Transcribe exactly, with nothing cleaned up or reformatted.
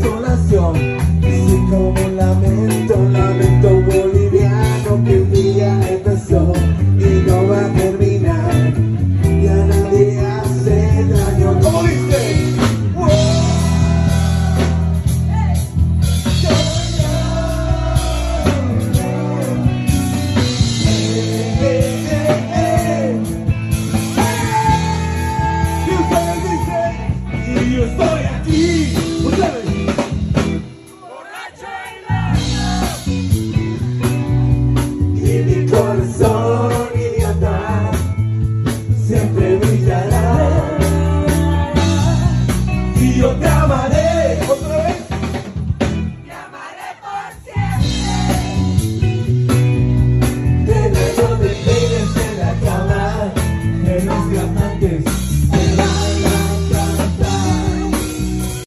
desolación. Así como un lamento, un lamento boliviano que un día empezó y no va a terminar. Y a nadie hace daño. ¿Cómo dice? ¡Wow! Y yo estoy aquí, ustedes. Borracho y mi corazón idiota siempre brillará. Y yo te amaré, otra vez. Te amaré por siempre. De noche de peines en la cama, en los diamantes.